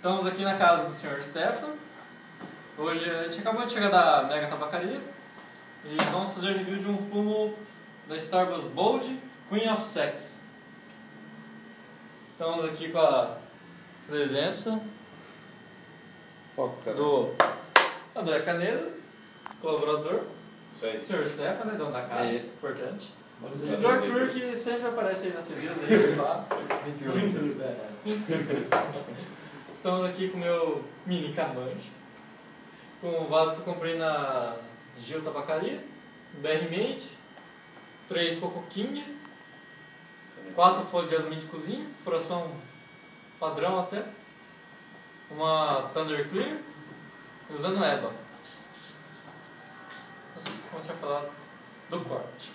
Estamos aqui na casa do Sr. Stefan. Hoje a gente acabou de chegar da Mega Tabacaria e vamos fazer review de um fumo da Starbucks Bold Queen of Sex. Estamos aqui com a presença do André Canedo, colaborador. Isso aí. Sr. Stefan, né, dono da casa, É. importante. E o Sim, Sr. sim. Arthur, que sempre aparece aí nas revistas aí, lá. Estamos aqui com o meu mini camante, com o vaso que eu comprei na Gil Tabacaria, BR Made, 3 Coco King, 4 folhas de alumínio de cozinha, furação padrão até, uma Thunder Clear, e usando EBA. Vamos começar a falar do corte.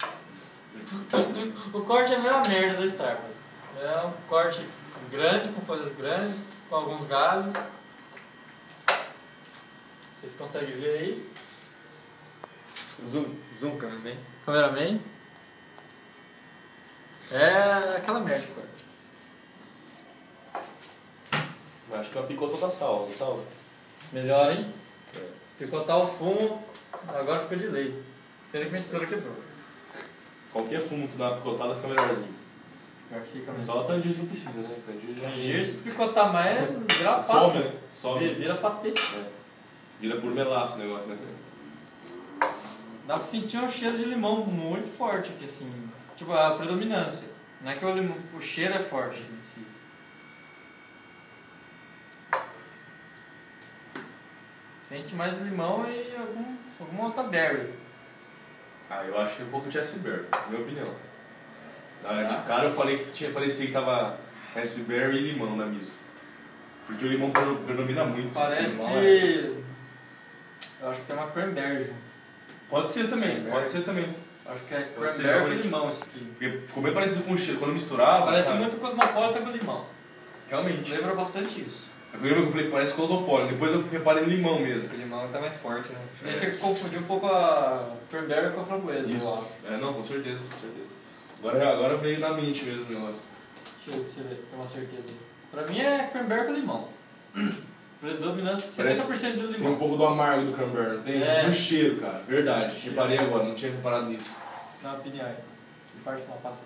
O corte é a mesma merda da Starbucks. É um corte grande, com folhas grandes, com alguns galhos. Vocês conseguem ver aí? Zoom, cameraman. Cameraman. É aquela merda de corte. Acho que ela picou toda a sala, não salva? Melhor, hein? Picotar o fumo, agora fica de lei. Pena que minha tesoura quebrou. Qualquer fumo que tu dá uma picotada fica melhorzinho. Pior que fica Só a Tangier não precisa, né? Tangier, se picotar mais, vira pasta. Some, né? Some. Vira patê. É. Vira por melaço o negócio, né? Dá pra sentir um cheiro de limão muito forte aqui, assim. Tipo, a predominância. Não é que o cheiro é forte em si. Sente mais limão e alguma outra berry. Ah, eu acho que tem um pouco de raspberry, na minha opinião. Na hora de cara eu falei que parecia que tava raspberry e limão na miso. Porque o limão predomina muito. Parece... Assim, eu acho que tem uma cranberry junto. pode ser também, pode ser também. Acho que é Pode ser, cranberry e realmente. limão isso aqui. Porque ficou bem parecido com o cheiro. Quando misturava, Parece sabe? muito cosmopolita com limão. Realmente. Lembra bastante isso. Eu lembro que eu falei, parece cosopólio. Depois eu reparei no limão mesmo. Porque o limão tá mais forte, né? E aí você confundiu um pouco a cranberry com a framboesa, eu Isso. acho. É, não, com certeza, com certeza. Agora veio na mente mesmo o negócio. Deixa eu ver, ter uma certeza aí. Pra mim é cranberry com limão. Predominância 70% de Tem um limão. pouco do amargo do cranberry, não tem? É. No cheiro, cara. Verdade. Reparei agora, não tinha reparado nisso. Dá uma opinião aí. De parte final, passa.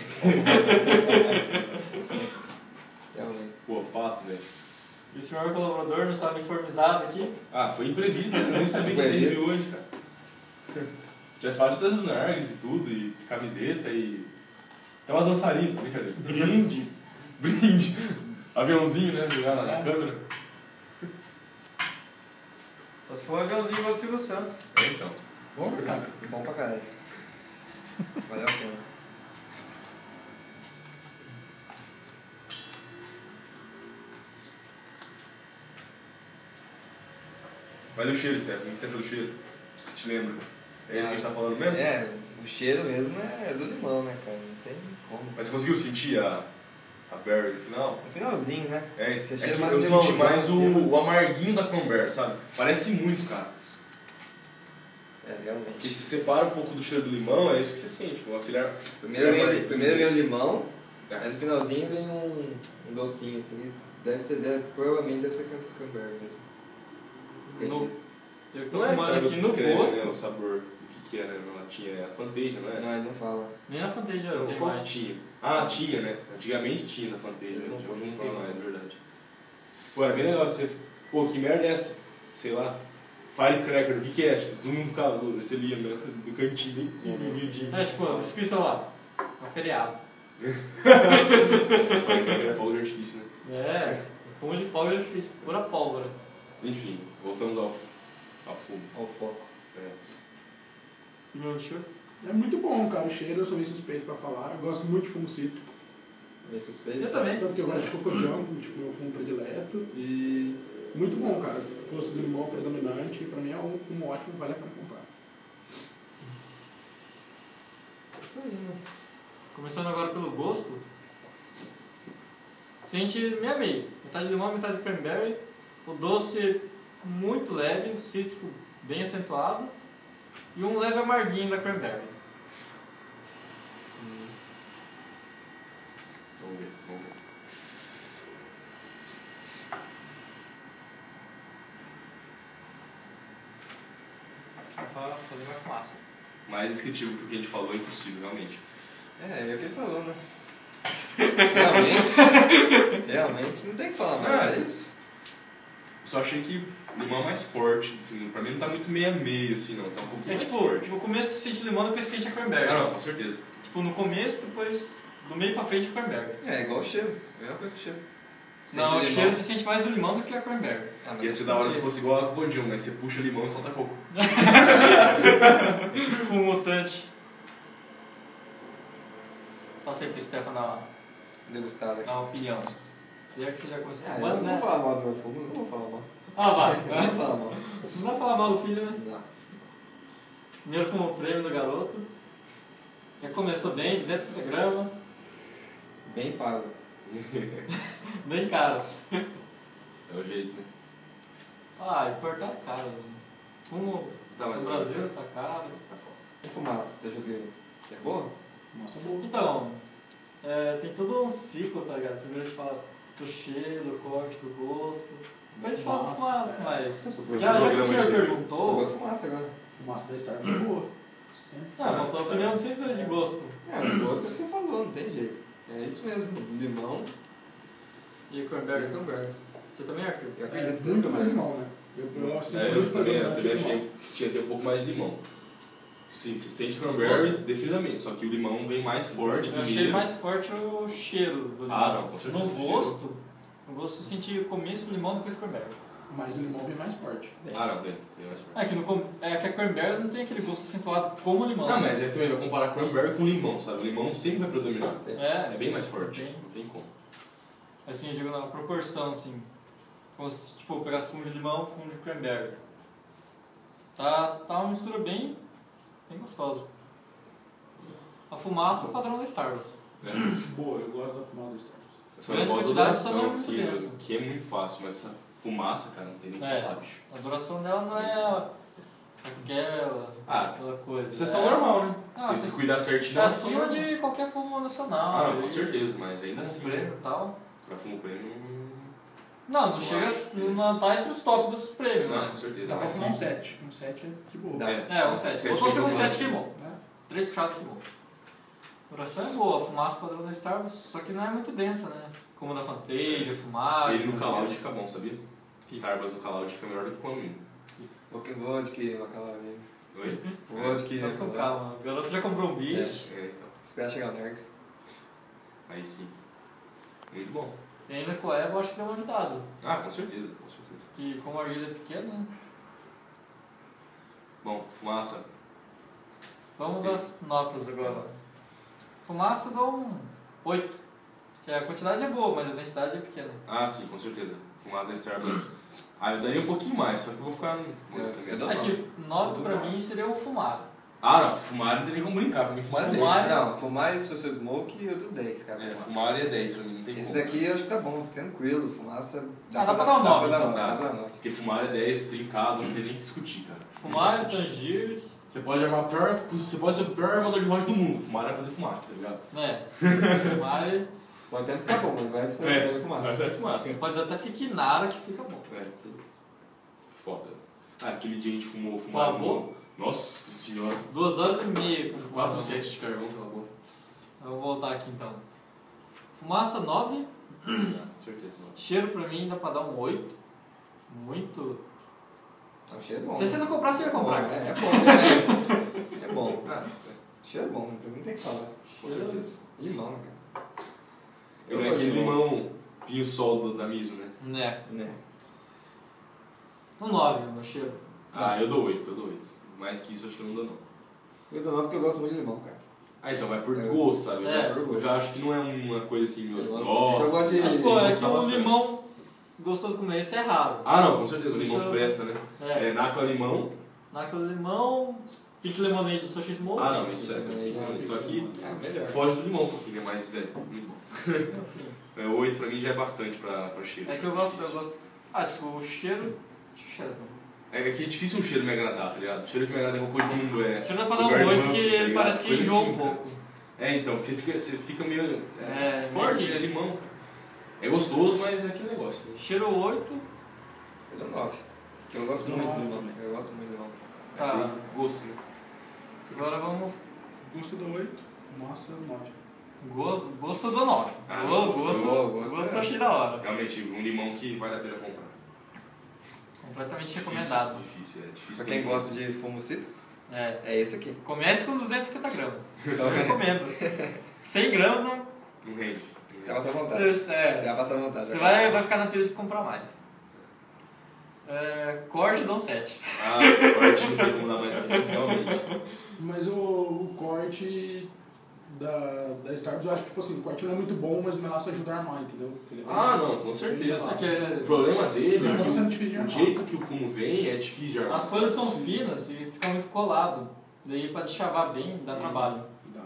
Realmente. Pô, fato, velho. E o senhor colaborador não está uniformizado aqui? Ah, foi imprevisto, né? Eu nem sabia que teve hoje, cara. Já se fala de das nargues e tudo, e camiseta e... Até umas dançarinas, brincadeira. Brinde. Brinde. Aviãozinho, né? Jogar na câmera. Só se for um aviãozinho igual do Silvio Santos. É, então. Bom, cara. Bom pra caralho. Valeu a pena. Mas e o cheiro, Steph? O que você achou do cheiro? Te lembra? É isso que a gente tá falando mesmo? É, o cheiro mesmo é do limão, né, cara? Não tem como. Mas você conseguiu sentir a berry no final? No finalzinho, né? É, Você é cheira que mais eu limão, senti mais assim, o amarguinho da cranberry, sabe? Parece muito, cara. É, realmente. Porque se separa um pouco do cheiro do limão, é isso que você sente. Tipo, aquele ar... Primeiro vem o limão, É. aí no finalzinho vem um docinho, assim. Provavelmente deve ser cranberry mesmo. No- Eu tô Não é fumando estranho aqui você no escreve, gosto. né, o sabor, o que é, né, na latinha, é a Fantasia, não é? Não, ele não fala. Nem na Fantasia Não, tem qual mais. tinha? Ah, tinha, né? Antigamente tinha na Fantasia, Não, hoje não tem não. mais, é verdade. Pô, é bem legal você... Pô, que merda é essa? Sei lá. Firecracker, o que é? Tipo, todo mundo ficava, você lia no cantinho, bem É tipo, descrição lá. Um feriado. Firecracker é fogo de artifício, né? É, fumo de fogo eu fiz pura pólvora. Enfim, voltamos ao fumo. Olha o foco. É. E meu cheiro? É muito bom, cara, o cheiro, eu sou meio suspeito pra falar. Eu gosto muito de fumo cítrico. Meio suspeito. Eu também. Tanto que eu gosto de cocojão, tipo, meu fumo predileto. E muito bom, cara. O gosto do limão predominante. Pra mim é um fumo ótimo, vale a pena comprar. Isso aí, né? Começando agora pelo gosto. Sente meio a meio. Metade de limão, metade de cranberry. O doce muito leve, o cítrico bem acentuado. E um leve amarguinho da cranberry. Vamos ver. fazer mais fumaça. Mais descritivo que o que a gente falou é impossível, realmente. É o que ele falou, né? Realmente não tem o que falar mais, é isso. Eu só achei que limão é mais forte, assim, pra mim não tá muito meio a meio, assim, não, tá um pouquinho mais forte. No começo você sente limão, depois você sente a cranberry. Não, com certeza. Tipo, no começo, depois do meio pra frente a cranberry. É igual o cheiro, a mesma coisa que o cheiro. Não, o Sente cheiro limão. você sente mais o limão do que a cranberry. Mas Ia ser da hora se fosse igual a Codil, né? Você puxa limão e solta coco. Fumo mutante. Passa aí pro Stefan dar degustada aqui. uma opinião. Já que você já começou Eu fumando, não né? vou falar mal do meu fumo, não vou falar mal. Ah, vai. Não vou falar mal. Não dá pra falar mal do filho, né? Não. Primeiro fumo prêmio do garoto. Já começou bem, 250 gramas. Bem pago. Bem caro. É o jeito, né? Ah, importar é caro. Né? Fumo Tá, mas no Brasil tá caro. E fumaça, você achou que é boa? Nossa, boa. Então, tem todo um ciclo, tá ligado? Primeiro a gente fala do cheiro, do corte, do gosto. Depois a gente fala do fumaça, mas... Já que o senhor Só perguntou... boa fumaça agora. Fumaça da Starbucks é boa. Sempre. Faltou a opinião de vocês dois de gosto. O gosto é o que você falou, não tem jeito. É isso mesmo, limão E o e cranberry. cranberry. Você também, Arthur? Eu É acredito que muito você mais também. limão, né? Eu Eu também achei que tinha que ter um pouco mais de limão. Sim, você sente cranberry, definitivamente, só que o limão vem mais forte. Eu achei mais forte o cheiro do limão. Ah, não, com certeza. No gosto eu senti o começo do limão, depois cranberry. Mas o limão vem mais forte. Ah, não, bem mais forte. É que a cranberry não tem aquele gosto acentuado como o limão. Não, mas também vai comparar cranberry com limão, sabe? O limão sempre vai predominar. É É bem mais forte, Bem. não tem como. Assim, eu digo na proporção, assim. Como se, tipo, eu pegasse fumo de limão, fumo de cranberry. Tá uma mistura bem gostosa. A fumaça é o padrão da Starbucks. Boa, eu gosto da fumaça da Starbucks. Só Grande não gosto quantidade da também é duração, muito assim, densa. que é muito fácil, mas essa fumaça, cara, não tem nem o que falar, bicho. A duração dela não é aquela coisa. Sessão normal, né? Ah, Se cuidar certinho, É acima de qualquer fumo nacional. Ah, não, com aí, certeza, mas ainda fumo assim. prêmio e tal. Pra fumo prêmio, Não chega. Não tá entre os top dos prêmios, não, né? com certeza. Dá pra Mas fumar um sim. 7. Um 7 é de boa. Dá. Um 7. Sete Botou o segundo queimou. 7 queimou. Né? 3 puxados queimou. A duração é boa, a fumaça padrão da Starbucks, só que não é muito densa, né? Como a da Fantasia, fumar. Ele no caloud fica bom, sabia? Starbucks no caloud fica melhor do que com a minha. Vodka, macalana dele. Oi? Vodka. Mas com calma, o garoto já comprou um beat. Então. Espera chegar o Nerds. Aí sim. Muito bom. E ainda com a Eva eu acho que deu uma ajudada. Ah, com certeza, com certeza. Que como a argila é pequena, né? Bom, fumaça. Vamos às notas agora. Fumaça eu dou um 8. Que a quantidade é boa, mas a densidade é pequena. Ah, sim, com certeza. Fumaça da Starbucks. Eu daria um pouquinho mais, só que eu vou ficar muito também. eu dou É que 9 pra mim seria o fumar. Ah, não, fumar não tem nem como brincar, pra mim fumar é 10. Fumar- Não, fumar e social smoke eu dou 10, cara. É, fumar é 10 pra mim, não tem Esse como. daqui eu acho que tá bom, tranquilo, fumaça. Dá pra dar um nove, então. Dá pra dar 9. Porque fumar é 10, trincado, não tem nem que discutir, cara. Fumar, Tangiers, Você pode armar você pode ser o pior armador de rocha do mundo. Fumar é fazer fumaça, tá ligado? né? Fumar, Pode até ficar bom, mas vai ser fumaça. Mas é fumaça. você pode até fiquinar que fica bom. É. Foda. Aquele dia a gente fumou. Babou? Nossa senhora. 2 horas e meia com 4 sets de carvão, aquela bosta. Eu vou voltar aqui então. Fumaça 9. Com certeza, não. Cheiro pra mim dá pra dar um 8. Muito. O cheiro é bom. Se você não comprar, você ia comprar. É bom, né? É bom. Ah, Cheiro é bom, não tem o que falar. com certeza. Limão, né, cara? Eu é aquele limão pinho-sol da Miso, né? Né? Né? Um 9 no cheiro. Ah, eu dou 8. Mais que isso, acho que eu não dou, não. Eu dou 9 porque eu gosto muito de limão, cara. Ah, então vai por É. gosto, sabe? É. Vai por gosto. Eu já acho que não é uma coisa assim, meu. Eu Nossa. gosto de... Mas, pô, é que gostar o bastante. limão gostoso como esse é raro. Ah, não, com certeza. O Isso limão que presta, né? É. Nácula limão. Naquele limão, pique lemonade do Sushi Smoke. Ah, não, isso é. Também. Isso aqui É, melhor. foge do limão um pouquinho, é mais velho. Muito bom. Assim. 8 pra mim já é bastante pra cheiro. É que eu gosto. Ah, tipo, o cheiro. Deixa eu cheirar também. É que é difícil um cheiro me agradar, tá ligado? O cheiro que me agrada é cocodinho, é. O cheiro dá pra dar lugar um 8 manso, que tá ele ligado? parece que Coisa enjoa assim, um pouco. É, então, porque você fica meio. meio Forte, que- é limão, cara. É gostoso, mas é aquele negócio. Cheiro 8. Eu dou 9. Porque eu gosto muito de limão. Eu gosto muito de limão. Tá. Por gosto, né? Agora vamos. Gosto do 8, fumaça 9. Gosto do 9. Ah, Gosto achei da hora. Realmente, um limão que vale a pena comprar. Completamente recomendado. Difícil. Pra quem gosta de fumo cítrico, é esse aqui. Comece com 250 gramas. Eu recomendo. 100 gramas não. Não rende. Você vai passar vontade. Você vai passar vontade. Você vai ficar na pilha de comprar mais. Corte dou 7. Corte não tem como dar mais que isso, realmente. Mas o corte da Starbucks, eu acho que tipo assim, o corte não é muito bom, mas o melaço ajuda a armar, entendeu? Não, com certeza. O problema dele é que o jeito que o fumo vem é difícil de armar. As folhas são finas e fica muito colado. Daí pra deschavar bem, dá trabalho.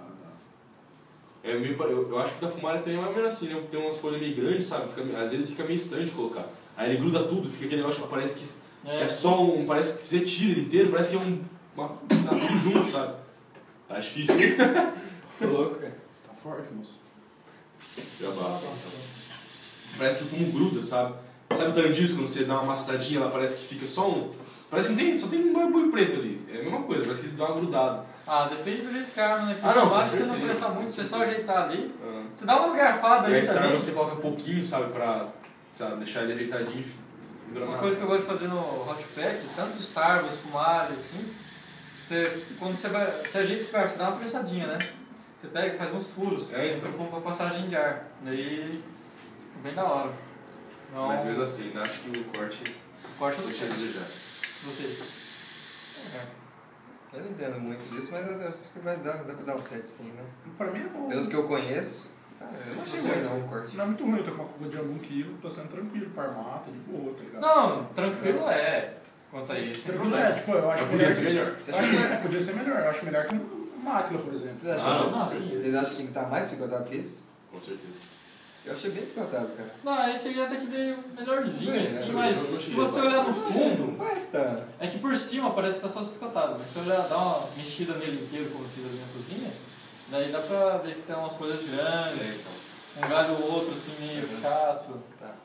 Eu acho que da fumária também é mais ou menos assim, né? Tem umas folhas meio grandes, sabe? Às vezes fica meio estranho de colocar. Aí ele gruda tudo, fica aquele negócio que parece que é só um... Parece que você tira ele inteiro, parece que é tudo junto, sabe? Tá difícil, hein? Tô louco, cara. Tá forte, moço. Já basta. Parece que o fumo gruda, sabe? Sabe o Tarandins, quando você dá uma macetadinha, ela parece que fica só um... Parece que só tem um bagulho preto ali. É a mesma coisa, parece que ele dá uma grudada. Depende do jeito que a arma, né? Não, basta você não pressar muito, você só ajeitar ali. Você dá umas garfadas ali também. Você coloca um pouquinho, sabe, pra deixar ele ajeitadinho e Uma coisa que eu gosto de fazer no hot pack, tanto Starbucks, fumária, assim, quando você ajeita o carro, você dá uma pressadinha, né? Você pega e faz uns furos entre o fumo pra passagem de ar. Daí, bem da hora. Então, mas mesmo assim, acho que o corte é do deixa a desejar. Vocês? Eu não entendo muito disso, mas eu acho que dá pra dar um certo sim, né? Pra mim é bom. Pelos que eu conheço, eu não achei ruim não o corte. Não é muito ruim, eu tô com uma curva de algum quilo, tô sendo tranquilo pra armar, tá de boa, tá ligado? Não, tranquilo quanto a isso. Tranquilo tipo, eu acho podia ser melhor. Podia ser melhor, eu acho melhor que uma máquina, por exemplo. Vocês acham que tinha que estar mais picotado que isso? Com certeza. Eu achei bem picotado, cara. Não, esse aí até que veio melhorzinho, assim, eu mas não se cheguei você a olhar no fundo, Mas tá. é que por cima parece que tá só picotado, mas se você olhar, dar uma mexida nele inteiro, como eu fiz ali na cozinha, daí dá pra ver que tem umas folhas grandes, um galho ou outro assim meio chato. Tá.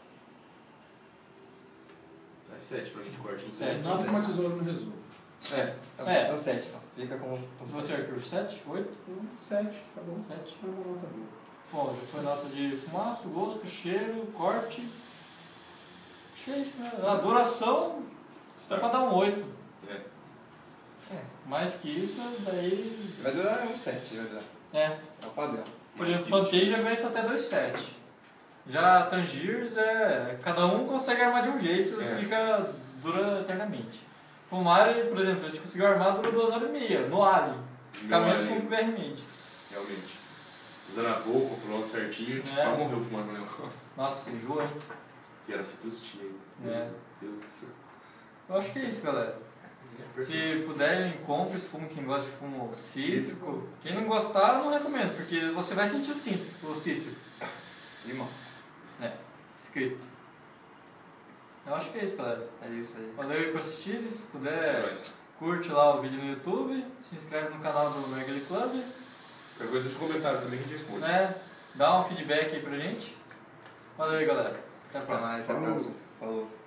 Tá 7 pra mim de corte, não 7. Nada que uma tesoura não resolva. Então 7, então. Fica com Você, 7. Arthur, 7? 8? 7, tá bom. 7. Tá bom, tá bom. Bom, já foi nota de fumaça, gosto, cheiro, corte. Acho que é isso, né? A duração, dá pra dar um 8. Mais que isso, daí... Vai durar um 7, vai durar. É o padrão. Por exemplo, Fantasia aguenta até 2,7. Já Tangiers cada um consegue armar de um jeito e dura eternamente. Fumari, por exemplo, a gente conseguiu armar, dura 2 horas e meia, no Ali. Fica menos com o BR-Made. Realmente. Usando a boca, controlando certinho, pra morrer o fumar no negócio. Nossa, enjoa, hein? E era citrustinha, hein? Deus do céu. Eu acho que é isso, galera. Se puderem, compre esse fumo, quem gosta de fumo cítrico. Quem não gostar, eu não recomendo, porque você vai sentir o cítrico. Limão. Escrito. Eu acho que é isso, galera. É isso aí. Valeu aí por assistir. Se puder, curte lá o vídeo no YouTube, se inscreve no canal do Mergulho Club. Qualquer coisa, deixa um comentário também que a gente responde. Dá um feedback aí pra gente. Valeu aí, galera. Até a próxima. Até a próxima. Falou.